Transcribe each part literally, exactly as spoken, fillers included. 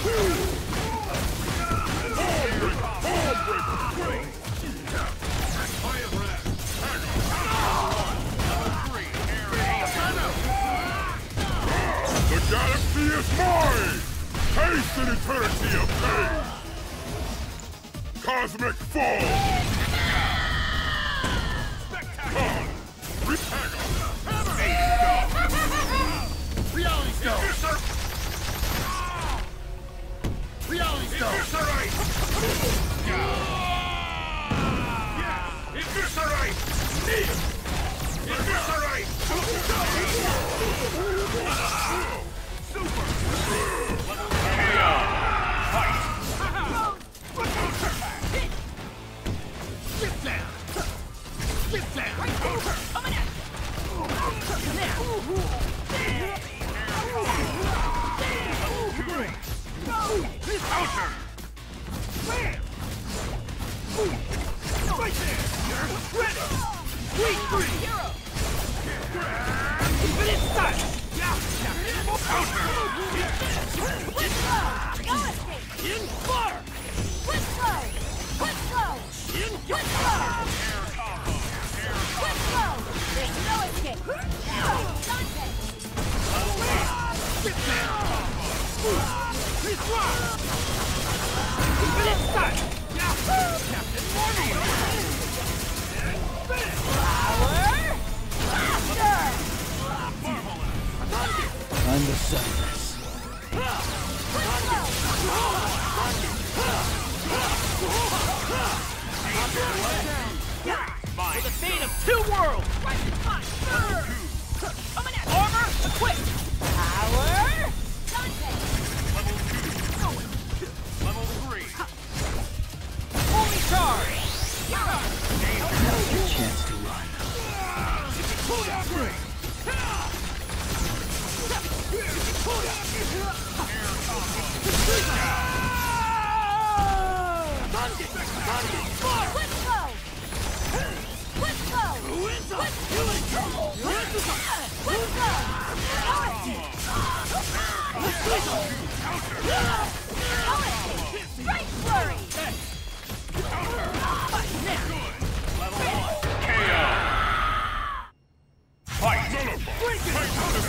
The galaxy is mine! Taste an eternity of pain! Cosmic Fall! Spectacle! Retangle! Reality Stone! Reality Stone! Eviscerate! Need it! Eviscerate! Super! Chaos! Fight! Get down! Get down! Coming at Counter! Bam! Right there! You're ready! Weak three! Hero! Keep it inside! Counter! In fire! Quick slow! Quick slow! In Quick slow! Quick slow! There's no escape! Dante! Get down! He's wrong! Keep it inside! Captain Morning! Power! Blaster! I'm the sunless. Quick slow! For the fate of two worlds! Armor equipped! Power! Dante! Level three! Fully charged! Your chance to run. Quick slow! Quick slow! Quick slow! Quick slow! Strike flurry! Fight! Break it!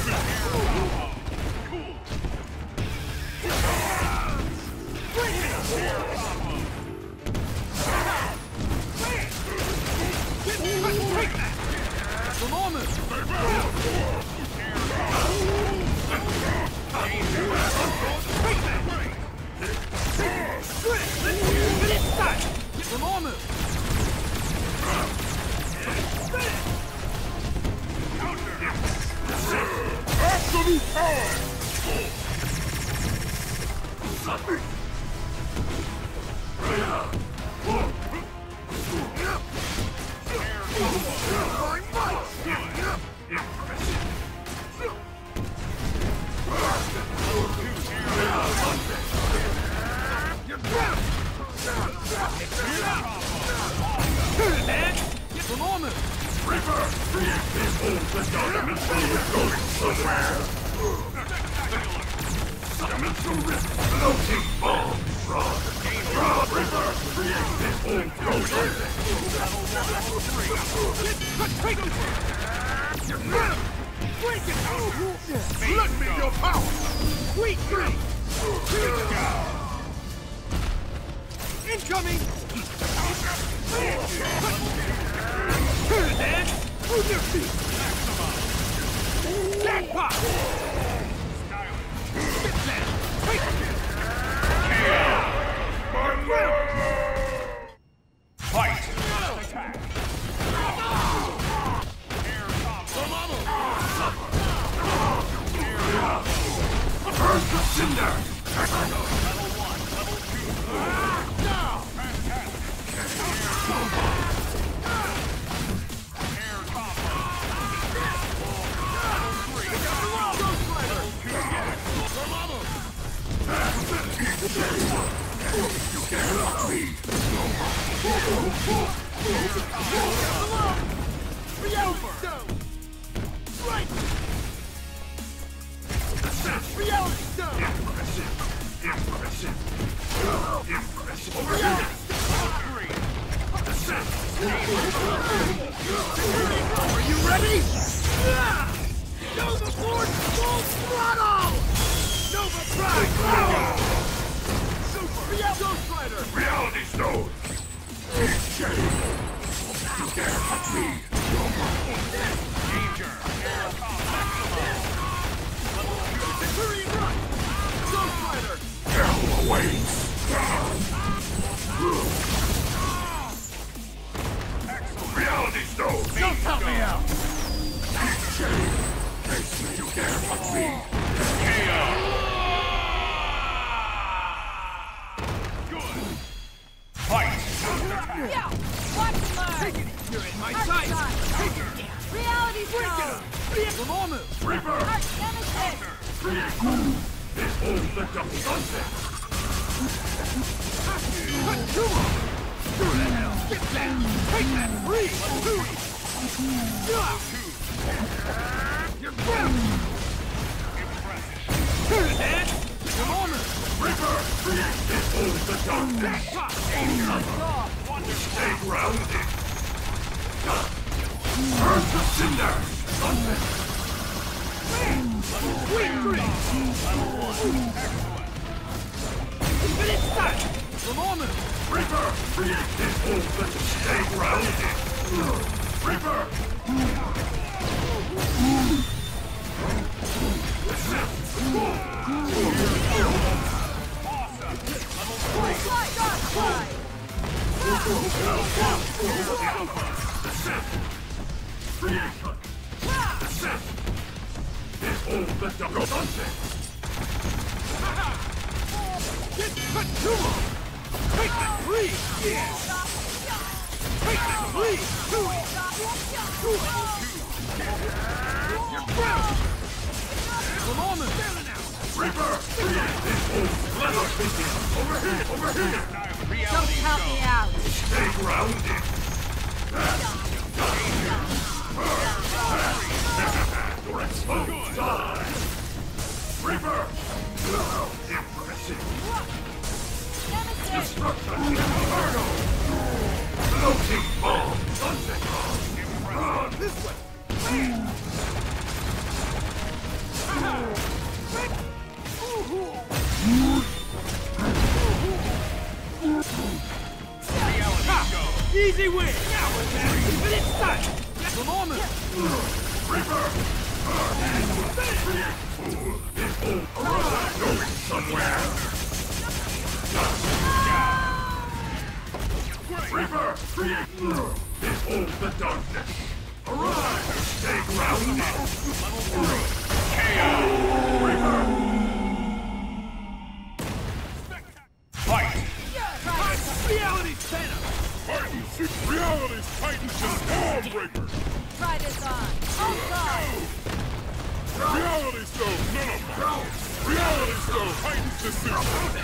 Absolute power! Let me your power! Sweet three! Incoming! Turn it, man! Move your feet! Jackpot! Sit down! Take it! Fight! Attack! Burst of Cinder! Level one, level two. Now! Air combo. Level three. Ghost Rider! You cannot lead! Reality! Right! Reality Stone! Impressive. Impressive. Over here. Are you ready? Nova Force full throttle! Nova Prime! Super Ghost Rider! Reality Stone! Shame! You dare touch me! Danger! Centurion Run! Ghost Rider! Hell awaits! Reality Stone! Don't help me out! Shame! Face me, you dare touch me! K O! Good! Fight! Yeah! Watch and learn! Take it! You're in my Arc sight! Shot. Take it! Reality Break Stone! it up! Remote move! Reaper! Arc Nemesis! Behold the double sunset! Cut two of them! Through the hell! Get that! Take that! Three! Two! Yeah! You're ground! Turn it, Dad! Remote move! Reaper! Behold the darkness! Stay grounded! Turn to cinder! Sunset! Sweet dream! Infinite sight! Remote move! Reaper! Behold the stay grounded! Reaper! Fly, God, fly! Behold the double sunset! Get cut two of them! Take that three! Yeah! Take that three! Two! Two! You're ground! Remote move! Reaper! Behold leather fishing! Over here! Over here! Don't help me out! Stay grounded! You're exposed! Die! Reaper! Impressive! Nemesis! Destruction! Inferno! Floating bomb! Sunset bomb! Run! This way! Easy win! Now we're there! Infinite sight! Get the moment! Reaper! Going somewhere! Reaper! Behold the darkness! Arise! Stay grounded! K O! Reaper! Fight! Reality Center! Titans! Reality's Titans to Stormbreaker! Try this on! Ultron! Reality Stone! None of them! Reality Stone! Titans to suit!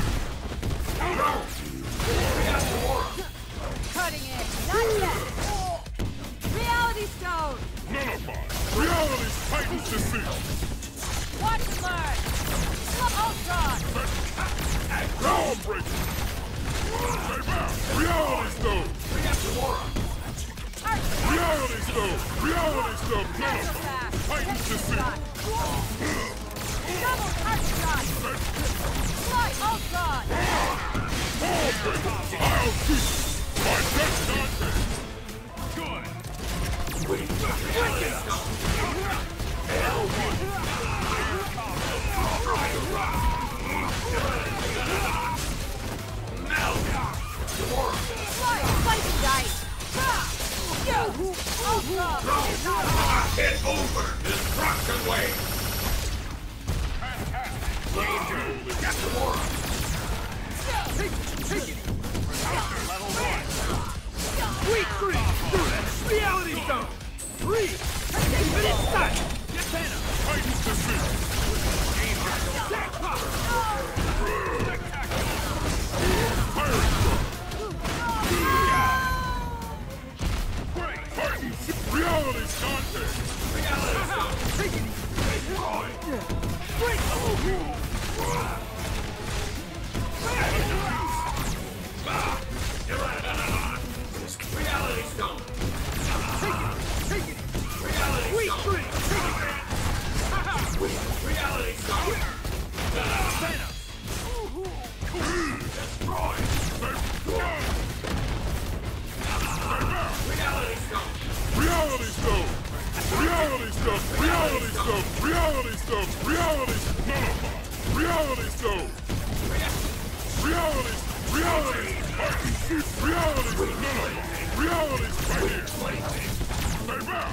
Cutting edge! Not yet! Reality Stone! None of mine! Reality's Titans to suit! Watch and learn! Ultron! Stormbreaker! Stay back! Reality Stone! Arc Reality Stone! Reality Stone! None of Master them! Pack! Titans to suit! Shot! Double Arc Shot! Fly Ultron! Stormbreaker! I'll keep my next contact! Good! Fly Slicing Dice! Ultron! It's over! Destruction wave! Danger! Get the war! Take, take it! Sweet three! Through that reality zone! Three! Infinite sight! Get Banner! Titans to suit! Jackpot! Pirate Truck! Titans! Reality's contact! Take it! Break! Reality Stone! Take it! Take it! Reality Sweet Stone! Take it! Reality Stone! Thanos! Destroy! Reality Stone! Reality Stone! Reality Stone! Reality Stone! Reality Stone! Reality Stone! Reality Stone! Reality! Reality! Reality! Reality! Right here! Stay back!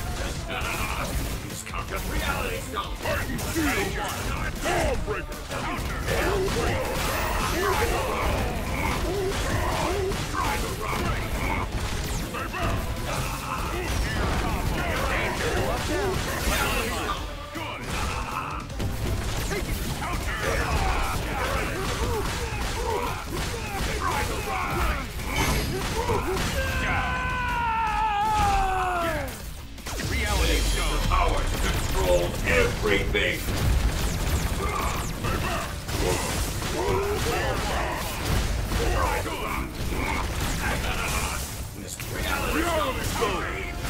He's conquered Reality Stone! Titan Shield! Dawnbreaker! Dawnbreaker! Try to run! Stay back! Good! Take it! Counter! Try to run! Reality Stone! The power to control everything! Reality, Reality Stone!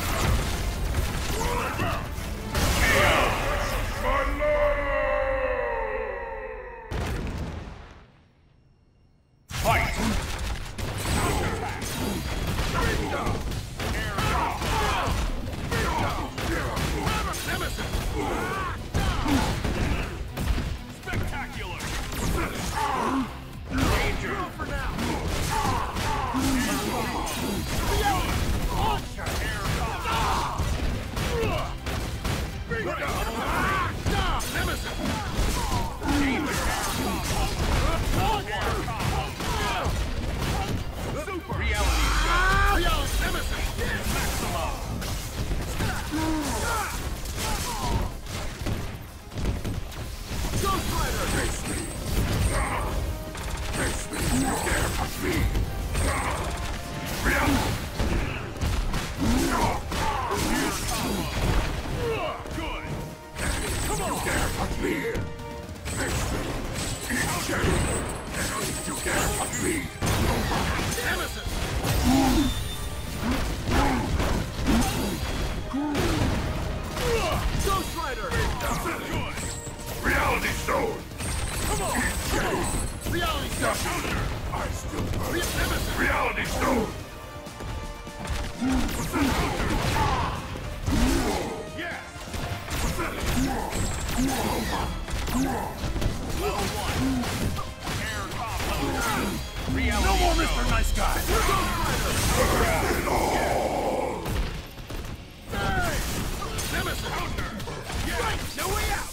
Fight! Spectacular! Danger! For now! Launcher! Air Nemesis! Super! Reality Stone! Reality Nemesis! Maximum! Ghost Rider! Face me! Face me! You dare touch me! Reality! Good! Come on! You dare touch me! Face me! You dare touch me! Nemesis! Ghost Rider! Good! Reality Stone! Come on! Reality Stone! I still burn. Nemesis! Reality Stone! Yes! Level one! Air combo! Reality no more Mister Nice Guy! Hey! Nemesis! Counter! Yeah. Right! No way out!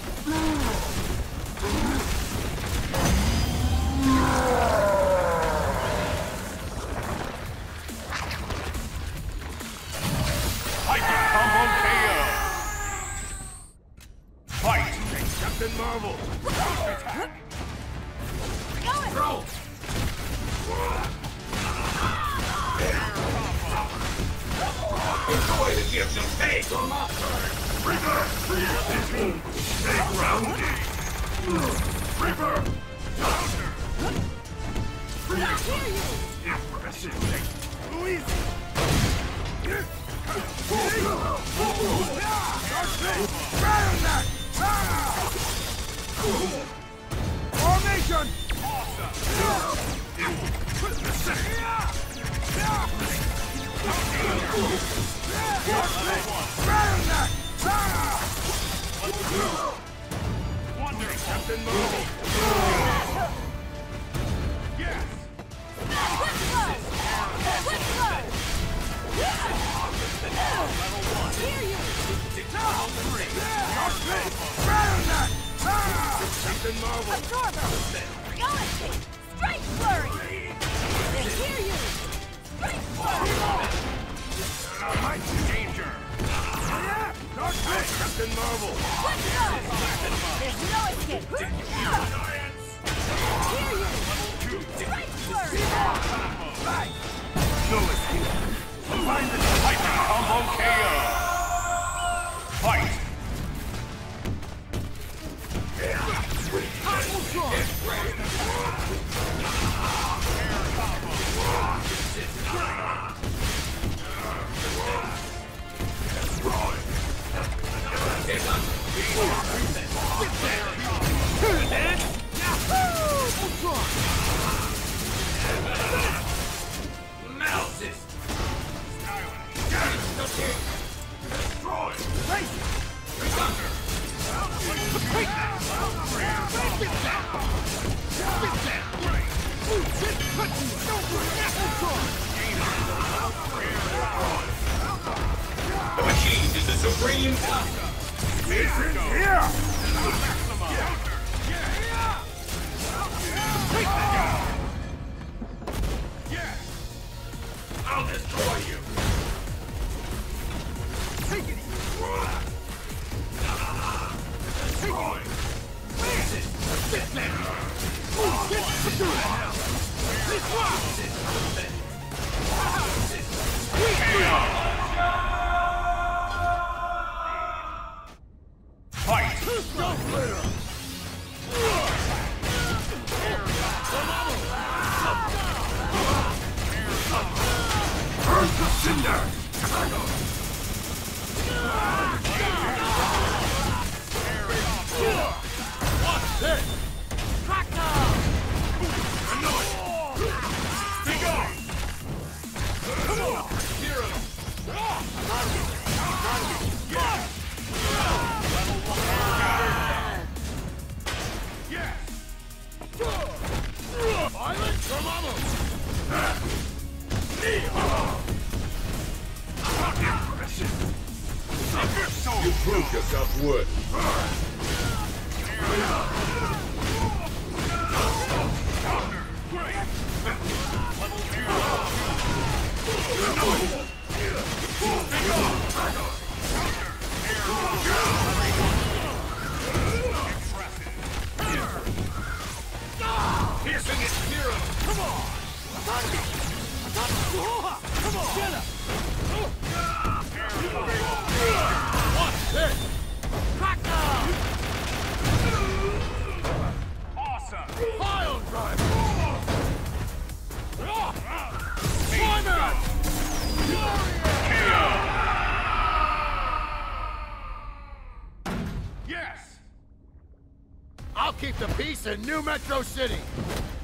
Titan Combo K O! Fight! Captain Marvel! Attack! Going! Throw! It's going to give some pay to Monster! Reaper! Stay grounded! Reaper! Counter! Reaper! Impressive! Louise! Formation! Awesome! Wonder Captain Marvel! Yes! Quick flow! Quick flow! Level one! Hear you! Level three! Captain Marvel! Absorber! Going! Strike flurry! They hear you! Strike flurry! Danger! Captain Marvel! Quick flow! There's no escape! Hear you! Strike flurry! No escape! Find the Titan Combo K O! Fight! Extreme. Mission here. I'll destroy you. Take it. Destroy. Get there. Fight! Don't let her! Burn to cinder! What's this? You proved yourself worthy. Piercing its hero. Come on! Come on! Get up! What's this? Crackdown! Awesome! Pile drive! Climber! Yes! I'll keep the peace in New Metro City!